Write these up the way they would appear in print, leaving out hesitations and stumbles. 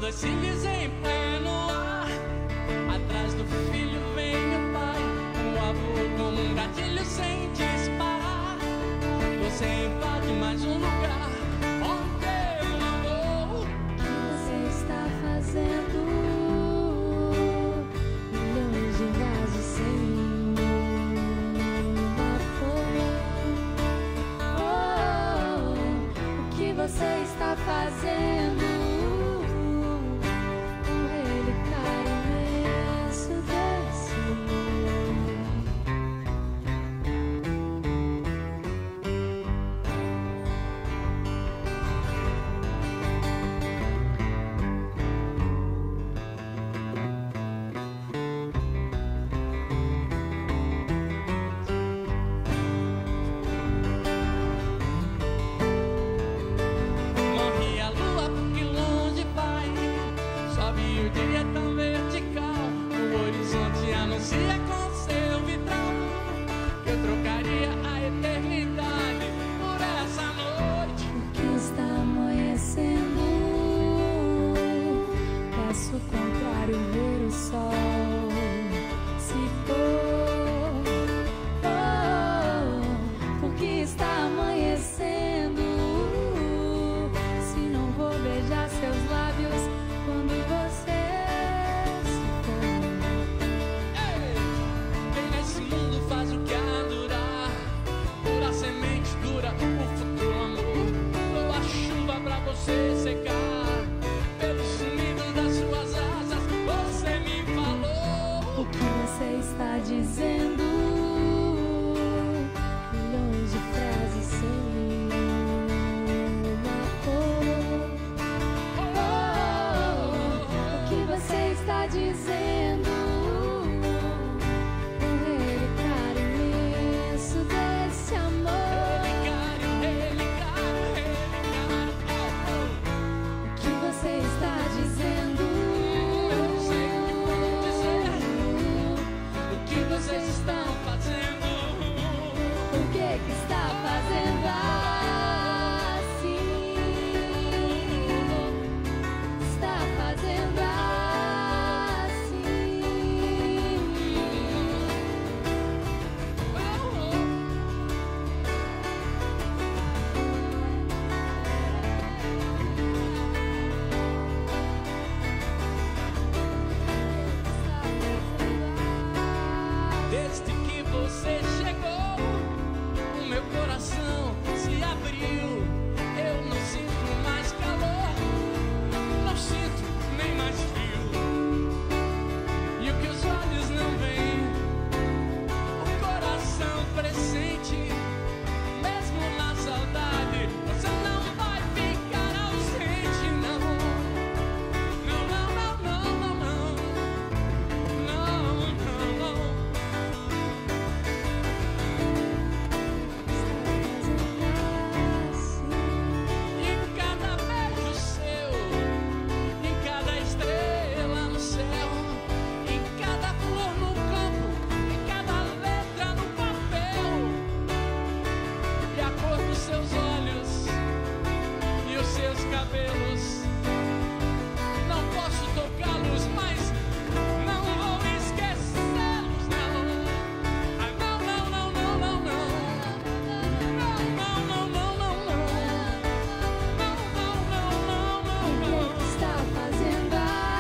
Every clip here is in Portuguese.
dois filhos em pleno ar. Atrás do filho vem o pai, o avô como um gatilho sem disparar. Você invade mais um lugar onde eu não vou. O que você está fazendo? Milhões de vasos sem uma flor. O que você está fazendo? O dia é tão vertical, o horizonte anuncia com seu vitral que eu trocaria a eternidade por essa noite. Porque está amanhecendo, peço o contrário, ver o sol se pôr. Porque está amanhecendo, se não vou beijar seus lábios quando você se for. Quem nesse mundo faz o que há durar, pura semente dura o futuro amor. Dou a chuva pra você secar, pelos nidos das suas asas você me falou. O que você está dizendo? Milhões de frases sem uma cor. O que você está dizendo? O relicário imenso desse amor. Relicário. O que você está dizendo? Eu sei o que vou dizer. O que vocês estão fazendo? O que está fazendo assim? Está fazendo assim? Desde que você chegou, o meu coração se abriu. Eu não sinto mais calor, não sinto nem mais frio. E o que os olhos não veem, o coração pressente. Mesmo na saudade, você não vai ficar ausente, não. Não, não, não, não, não, não. Não, não, não. Em cada beijo seu, em cada estrela no céu, em cada flor no campo, em cada letra no papel, e a cor dos seus olhos e os seus cabelos. Não posso tocá-los, mas não vou esquecê-los, não. Ah, não, não, não, não, não, não. Não, não, não, não, não, não. Não, não, não, não, não, O não. que está fazendo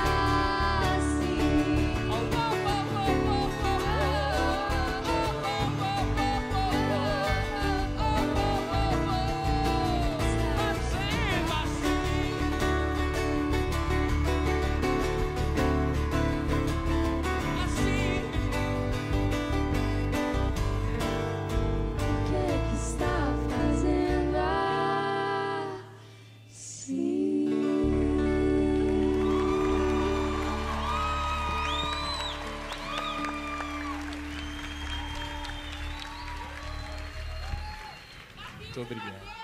assim? Oh, oh, oh, oh, fazendo assim. O que está fazendo assim? Muito obrigado.